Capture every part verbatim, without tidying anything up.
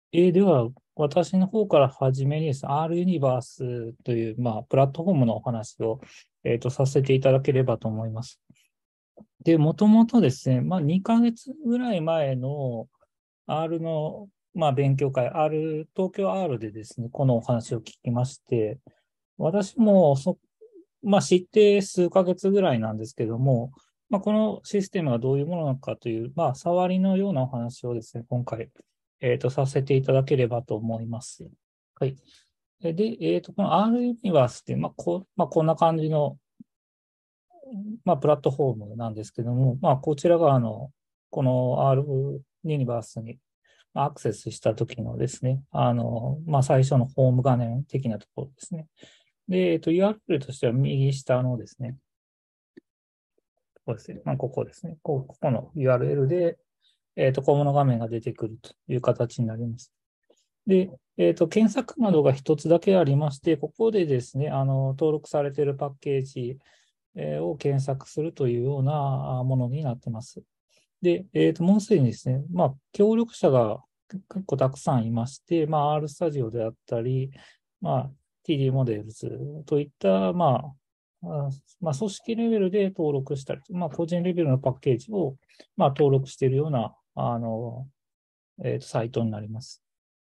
えーでは、私の方からはじめにですね、R ユニバースという、まあ、プラットフォームのお話を、えーと、させていただければと思います。で、もともとですね、まあ、にかげつぐらい前の R の、まあ、勉強会、R、東京 R でですね、このお話を聞きまして、私もそ、まあ、知って数ヶ月ぐらいなんですけども、まあ、このシステムがどういうものなのかという、まあ、触りのようなお話をですね、今回、えっと、させていただければと思います。はい。で、えっと、この R ユニバースって、まあ、こう、まあ、こんな感じの、まあ、プラットフォームなんですけども、まあ、こちらが、あの、この R ユニバースにアクセスした時のですね、あの、まあ、最初のホーム画面的なところですね。で、えっと、ユーアールエル としては右下のですね、ここですね。まあ、ここですね。こここの ユーアールエル で、えっと、項の画面が出てくるという形になります。で、えっと、検索窓が一つだけありまして、ここでですね、あの、登録されているパッケージえーを検索するというようなあものになっています。で、えっと、もうすでにですね、まあ、協力者が結構たくさんいまして、まあ、R スタジオであったり、まあ、ティーディー モデルズといった、まあ、あまあ、組織レベルで登録したり、まあ、個人レベルのパッケージを、まあ、登録しているような、あの、えっと、サイトになります。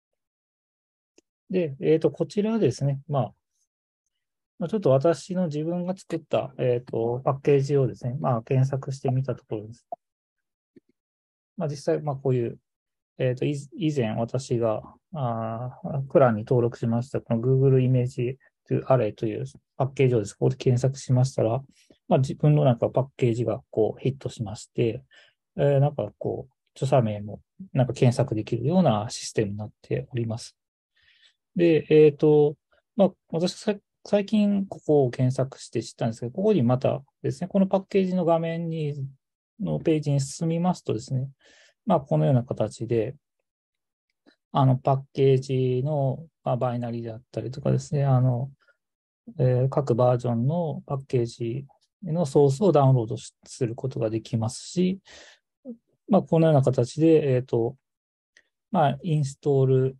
で、えっと、こちらですね、まあ、まあちょっと私の自分が作った、えっと、パッケージをですね、まあ、検索してみたところです。まあ、実際、まあ、こういう、えっと、い以前私が、あークランに登録しました、この Google イメージ to Array というパッケージをです、ここで検索しましたら、まあ、自分のなんかパッケージがこうヒットしまして、えーなんかこう、著作名もなんか検索できるようなシステムになっております。で、えっと、まあ、私さ、最近ここを検索して知ったんですけど、ここにまたですね、このパッケージの画面に、のページに進みますとですね、まあ、このような形で、あの、パッケージの、まあ、バイナリーであったりとかですね、あの、えー各バージョンのパッケージのソースをダウンロードすることができますし、まあ、このような形で、えっと、まあ、インストール、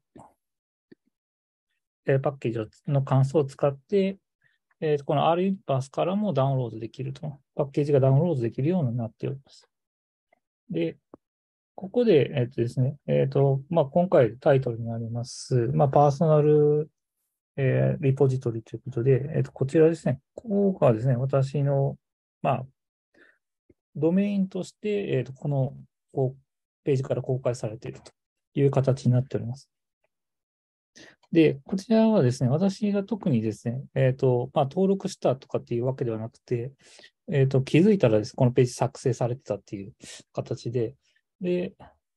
えーパッケージの関数を使って、えーこの R ユニバースからもダウンロードできると。パッケージがダウンロードできるようになっております。で、ここで、えっとですね、えっと、まあ、今回タイトルになります、まあ、パーソナル、えーリポジトリということで、えっと、こちらですね、ここがですね、私の、まあ、ドメインとして、えっと、このこうページから公開されているという形になっております。で、こちらはですね、私が特にですね、えっと、まあ、登録したとかっていうわけではなくて、えっと、気づいたらです、このページ作成されてたっていう形で、で、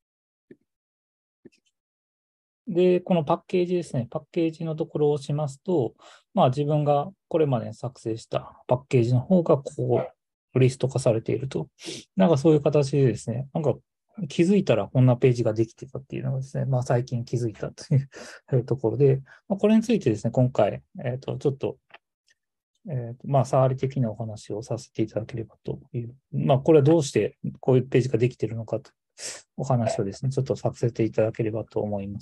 で、このパッケージですね、パッケージのところを押しますと、まあ自分がこれまでに作成したパッケージの方がこう、リスト化されていると。なんかそういう形でですね、なんか気づいたらこんなページができてたっていうのがですね、まあ最近気づいたというところで、まあ、これについてですね、今回、えっと、ちょっと、えっと、まあ触り的なお話をさせていただければという。まあこれはどうしてこういうページができているのかとお話をですね、ちょっとさせていただければと思います。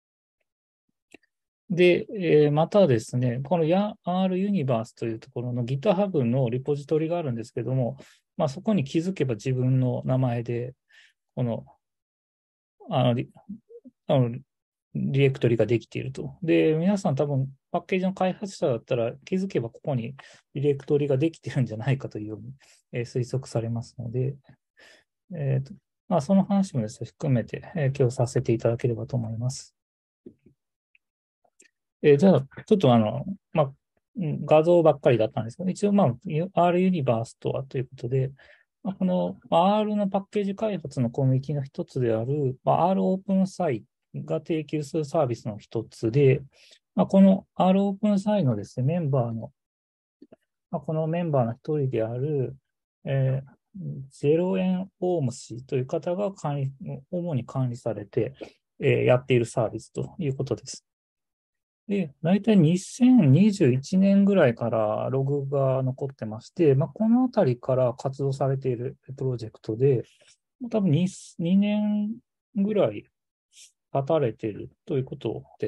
で、えーまたですね、この R ユニバースというところの GitHub のリポジトリがあるんですけども、まあ、そこに気づけば自分の名前で、この、あの、リあのディレクトリができていると。で、皆さん多分パッケージの開発者だったら気づけばここにディレクトリができてるんじゃないかというように、えー推測されますので、えーとまあ、その話もですね、含めて、えー今日させていただければと思います。えーじゃあ、ちょっとあの、まあ、うん画像ばっかりだったんですけど、一応まあ、R ユニバースとはということで、まあ、この R のパッケージ開発のコミュニティの一つである、まあ、R オープンサイが提供するサービスの一つで、まあ、この R オープンサイのですね、メンバーの、まあ、このメンバーの一人である、えーゼロエンオーム氏という方が管理、主に管理されて、えーやっているサービスということです。で、大体にせんにじゅういちねんぐらいからログが残ってまして、まあ、このあたりから活動されているプロジェクトで、多分 2, にねんぐらい立たれているということです。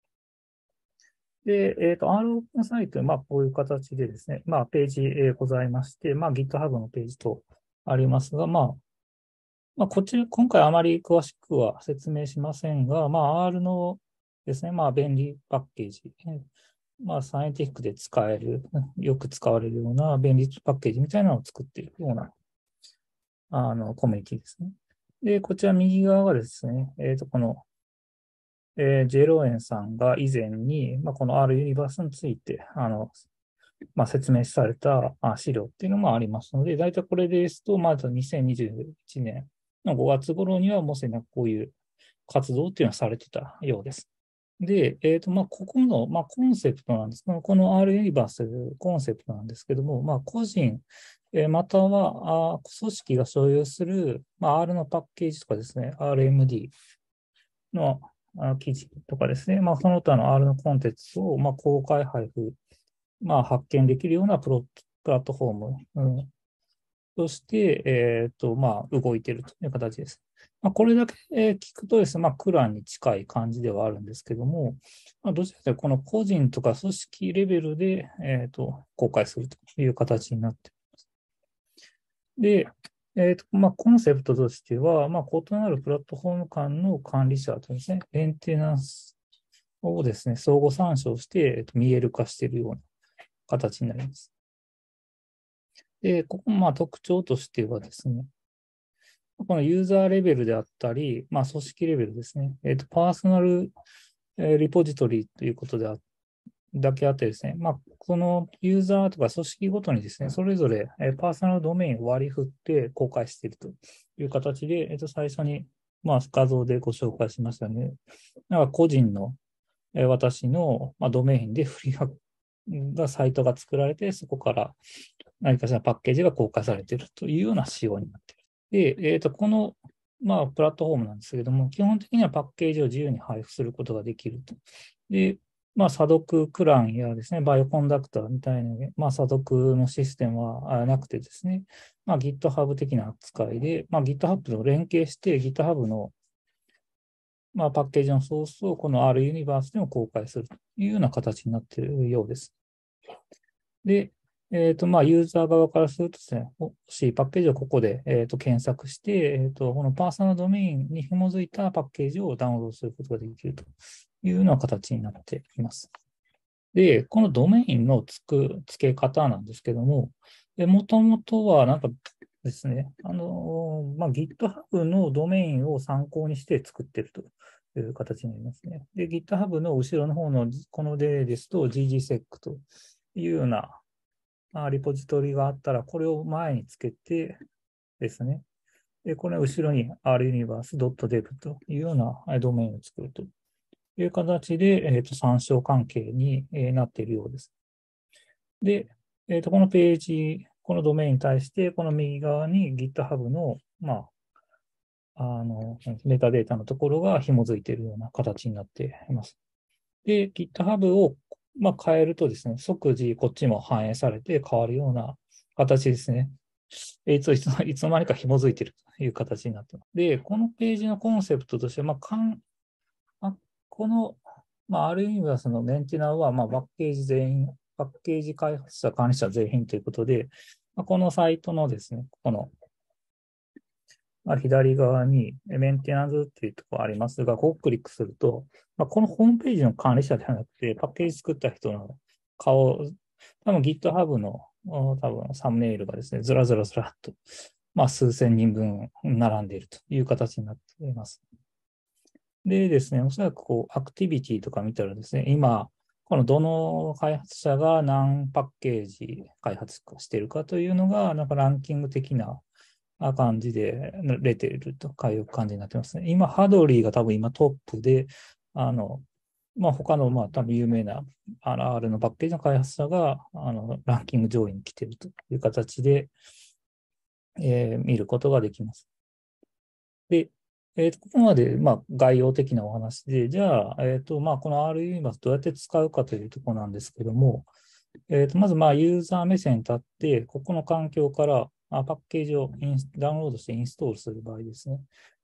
で、えっと、R オープンサイト、まあ、こういう形でですね、まあ、ページ、えーございまして、まあ、GitHub のページとありますが、まあ、まあ、こっち、今回あまり詳しくは説明しませんが、まあ、R のですね、まあ、便利パッケージ、まあ、サイエンティフィックで使える、よく使われるような便利パッケージみたいなのを作っているような、あの、コミュニティですね。で、こちら右側がですね、えっと、この、えージェロエンさんが以前に、まあ、この R ユニバースについて、あの、まあ、説明されたあ資料っていうのもありますので、大体これですと、まずにせんにじゅういちねんのごがつ頃にはもうすでにこういう活動っていうのはされてたようです。で、えっと、まあ、ここの、まあ、コンセプトなんですけど、この R ユニバースコンセプトなんですけども、まあ、個人、えーまたは、あ組織が所有する、まあ、R のパッケージとかですね、アールエムディー のあ記事とかですね、まあ、その他の R のコンテンツを、まあ、公開配布、まあ、発見できるようなプロプラットフォーム、うん、として、えっと、まあ、動いているという形です。まあ、これだけえー聞くとですね、まあ、クランに近い感じではあるんですけども、まあ、どちらかというと、この個人とか組織レベルで、えっと、公開するという形になっています。で、えっと、まあ、コンセプトとしては、まあ、異なるプラットフォーム間の管理者とですね、メンテナンスをですね、相互参照して、えっと、見える化しているような形になります。で、ここ、まあ、特徴としてはですね、このユーザーレベルであったり、まあ、組織レベルですね。えっと、パーソナル、えーリポジトリということであだけあってですね、まあ、このユーザーとか組織ごとにですね、それぞれ、えーパーソナルドメインを割り振って公開しているという形で、えっと、最初に、まあ、画像でご紹介しましたね。なんか個人の、えー私の、まあ、ドメインでフリーハがサイトが作られて、そこから何かしらパッケージが公開されているというような仕様になっている。で、えっと、この、まあ、プラットフォームなんですけれども、基本的にはパッケージを自由に配布することができると。で、まあ、査読クランやですね、バイオコンダクターみたいな、まあ、査読のシステムはなくてですね、まあ、GitHub 的な扱いで、まあ、GitHub と連携して GitHub の、まあ、パッケージのソースをこの R ユニバースでも公開するというような形になっているようです。で、えっと、まあ、ユーザー側からするとですね、欲しいパッケージをここで、えっと、検索して、えっと、このパーソナルドメインに紐づいたパッケージをダウンロードすることができるというような形になっています。で、このドメインのつく、付け方なんですけども、もともとはなんかですね、あの、まあ、GitHub のドメインを参考にして作っているという形になりますね。で、GitHub の後ろの方のこの例ですと ジージーセック というような、まあ、リポジトリがあったら、これを前につけてですね、で、これを後ろに runiverse.dev というようなドメインを作るという形で、えーと、参照関係になっているようです。で、えーと、このページ、このドメインに対して、この右側に GitHub の、まあ、あの、メタデータのところが紐づいているような形になっています。で、GitHub を、まあ、変えるとですね、即時こっちも反映されて変わるような形ですね。いついつのいつの間にか紐づいているという形になっています。で、このページのコンセプトとして、まあ、かんまあ、この、まあ、ある意味はそのメンテナーは、まあ、パッケージ全員、パッケージ開発者、管理者全員ということで、まあ、このサイトのですね、この、まあ、左側にメンテナンスっていうところがありますが、ここをクリックすると、まあ、このホームページの管理者ではなくて、パッケージ作った人の顔、多分 GitHub の多分サムネイルがですね、ずらずらずらっと、まあ、数千人分並んでいるという形になっています。でですね、おそらくこう、アクティビティとか見たらですね、今、このどの開発者が何パッケージ開発しているかというのが、なんかランキング的な感じで出ているという感じになってますね。今、ハドリーが多分今トップで、あの、まあ、他の、まあ、多分有名なあの R のパッケージの開発者が、あの、ランキング上位に来ているという形で、えー見ることができます。で、えーと、ここまで、まあ、概要的なお話で、じゃあ、えっと、まあ、この R ユニバースどうやって使うかというところなんですけども、えっと、まず、まあ、ユーザー目線に立って、ここの環境からあパッケージをインスダウンロードしてインストールする場合ですね。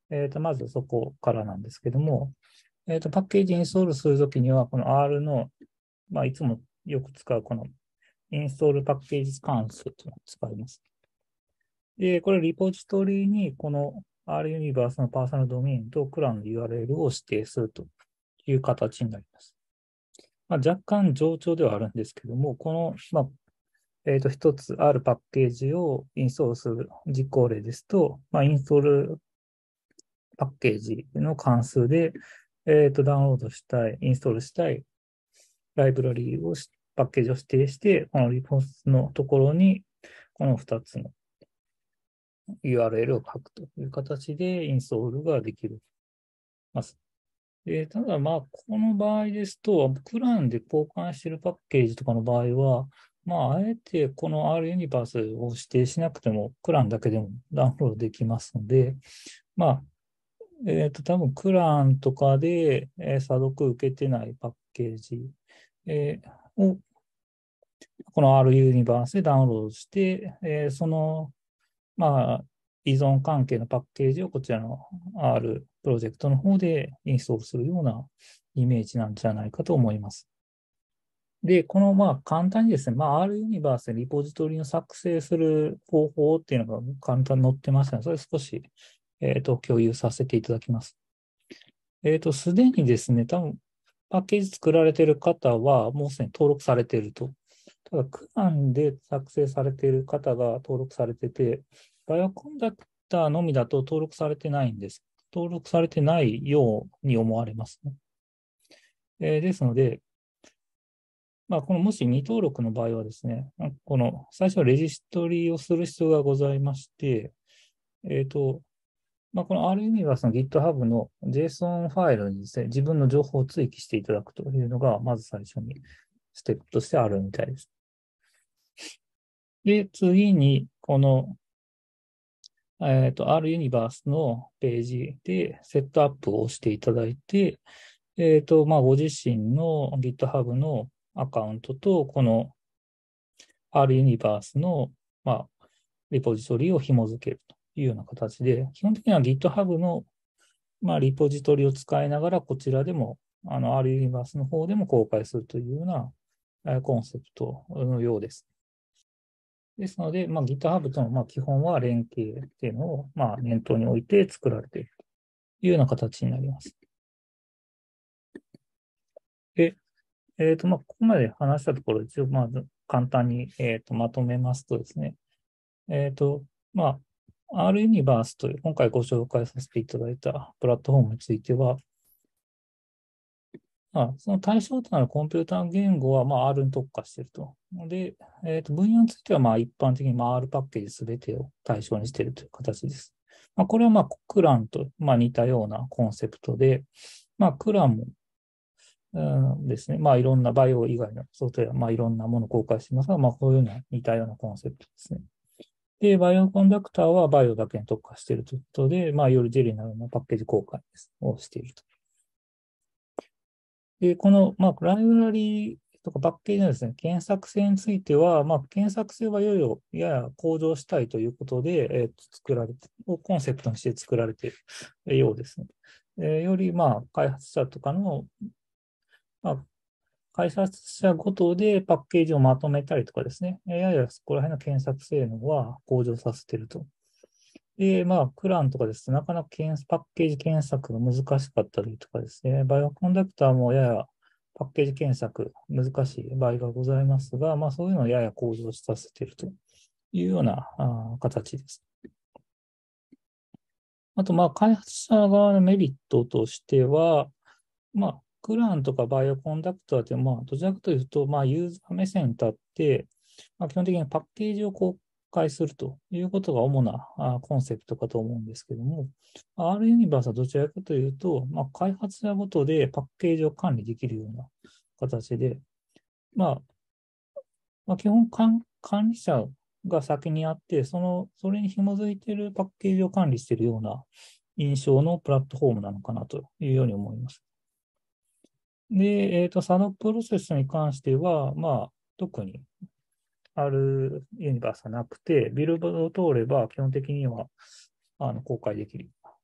えっと、まずそこからなんですけども、えっと、パッケージインストールするときには、この R の、まあ、いつもよく使うこのインストールパッケージ関数というのを使います。で、これリポジトリにこの RUniverse のパーソナルドメインとクランの ユーアールエル を指定するという形になります。まあ、若干冗長ではあるんですけども、この、まあ、えっと、一つあるパッケージをインストールする実行例ですと、まあ、インストールパッケージの関数で、えっと、ダウンロードしたい、インストールしたいライブラリーをし、パッケージを指定して、このリポートのところに、このふたつの ユーアールエル を書くという形でインストールができます。で、ただ、まあ、この場合ですと、クランで交換しているパッケージとかの場合は、まあ、あえてこの RUniverse を指定しなくても、クランだけでもダウンロードできますので、まあ、えっと、多分クランとかで、えー、査読受けてないパッケージ、えーを、この RUniverse でダウンロードして、えーその、まあ、依存関係のパッケージをこちらの R プロジェクトの方でインストールするようなイメージなんじゃないかと思います。で、このまあ簡単にですね、まあ、RUniverse でリポジトリの作成する方法っていうのが簡単に載ってますので、それ少し、えっと、共有させていただきます。えっと、すでにですね、多分パッケージ作られている方はもうすでに登録されていると。ただ、クランで作成されている方が登録されてて、バイオコンダクターのみだと登録されてないんです。登録されてないように思われますね。えーですので、まあ、このもし未登録の場合はですね、この最初はレジストリをする必要がございまして、えっと、まあ、この RUniverse の GitHub の JSON ファイルにですね、自分の情報を追記していただくというのが、まず最初にステップとしてあるみたいです。で、次に、この、えっと、RUniverse のページでセットアップをしていただいて、えっと、まあ、ご自身の GitHub のアカウントと、この RUniverse の、まあ、リポジトリを紐付けるというような形で、基本的には GitHub の、まあ、リポジトリを使いながら、こちらでも、あの、RUniverse の方でも公開するというようなえーコンセプトのようです。ですので、まあ、GitHub とのまあ基本は連携っていうのをまあ念頭に置いて作られているというような形になります。で、えっと、まあ、ここまで話したところ、一応、まず簡単に、えっと、まとめますとですね、えっと、まあ、RUniverse という今回ご紹介させていただいたプラットフォームについては、まあ、その対象となるコンピューター言語は、まあ、R に特化していると。で、えっと、分野については、まあ、一般的に、まあ、R パッケージすべてを対象にしているという形です。まあ、これは、まあ、クランと、まあ、似たようなコンセプトで、まあ、クランも、うんですね、まあ、いろんなバイオ以外のソフトウェア、まあ、いろんなものを公開していますが、まあ、こういうような似たようなコンセプトですね。で、バイオコンダクターはバイオだけに特化しているということで、まあ、よりジェリーなようなパッケージ公開をしていると。で、この、まあ、ライブラリとかパッケージのですね、検索性については、まあ、検索性はいよいよやや向上したいということで、えー、作られて、をコンセプトにして作られているようですね。えー、より、まあ、開発者とかの、まあ、開発者ごとでパッケージをまとめたりとかですね、ややそこら辺の検索性能は向上させていると。で、まあ、クランとかですね、なかなか検パッケージ検索が難しかったりとかですね、バイオコンダクターもややパッケージ検索難しい場合がございますが、まあ、そういうのをやや向上させているというようなあ形です。あと、まあ、開発者側のメリットとしては、まあ、クランとかバイオコンダクターって、まあ、どちらかというと、まあ、ユーザー目線に立って、まあ、基本的にパッケージを公開するということが主なあコンセプトかと思うんですけども、R ユニバースはどちらかというと、まあ、開発者ごとでパッケージを管理できるような形で、まあ、まあ、基本管管理者が先にあって、その、それに紐づいているパッケージを管理しているような印象のプラットフォームなのかなというように思います。で、えっと、サノプロセスに関しては、まあ、特に R ユニバースはなくて、ビルドを通れば基本的にはあの公開できる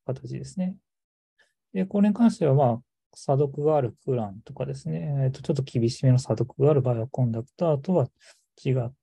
形ですね。で、これに関しては、まあ、査読があるクランとかですね、えっと、ちょっと厳しめの査読があるバイオコンダクターとは違って、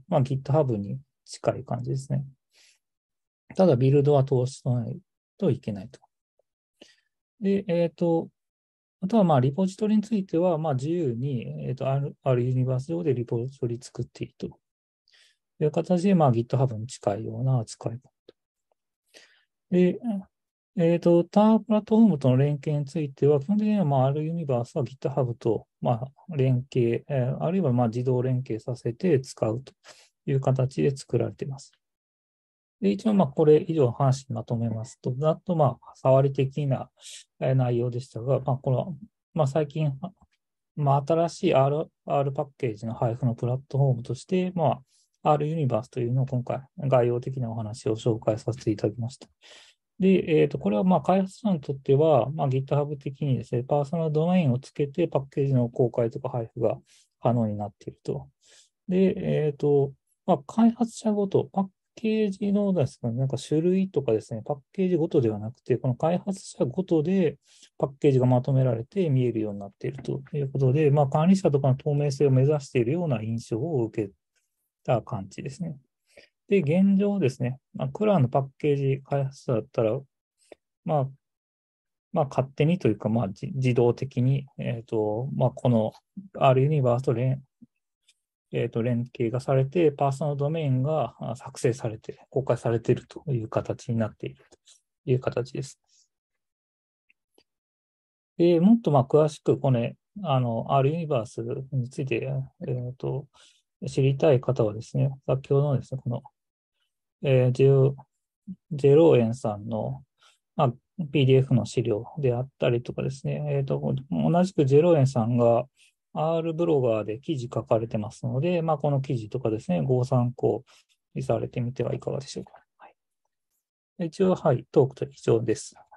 まあ、GitHub に近い感じですね。ただ、ビルドは通しないといけないと。で、えっと、あとは、まあ、リポジトリについては、まあ、自由に、えっと、ある、あるユニバース上でリポジトリ作っていいという形で、まあ、GitHub に近いような扱い方。で、えっと、他プラットフォームとの連携については、基本的には、まあ、あるユニバースは GitHub と、まあ、連携、えーあるいは、まあ、自動連携させて使うという形で作られています。で、一応、まあ、これ以上話にまとめますと、ざっと、まあ、触り的なえー内容でしたが、まあ、この、まあ、最近、まあ、新しい R、R パッケージの配布のプラットフォームとして、まあ、R ユニバースというのを今回、概要的なお話を紹介させていただきました。で、えっと、これはまあ開発者にとっては、まあ、GitHub 的にですね、パーソナルドメインをつけてパッケージの公開とか配布が可能になっていると。で、えっと、まあ、開発者ごと、パッケージのですね、なんか種類とかですね、パッケージごとではなくて、この開発者ごとでパッケージがまとめられて見えるようになっているということで、まあ、管理者とかの透明性を目指しているような印象を受けた感じですね。で、現状ですね、まあ、クラのパッケージ開発者だったら、まあ、まあ、勝手にというか、まあ、自自動的に、えっと、まあ、この R ユニバースと連、えっと、連携がされて、パーソナルドメインがあ作成されて、公開されているという形になっているという形です。で、もっとまあ詳しく、これ、あの、R ユニバースについて、えっと、知りたい方はですね、先ほどのですね、この、えー、ジェジェローエンさんの、まあ、ピーディーエフ の資料であったりとかですね、えっと、同じくジェローエンさんが R ブロガーで記事書かれてますので、まあ、この記事とかですね、ご参考にされてみてはいかがでしょうか。はい、一応、はい、トークと以上です。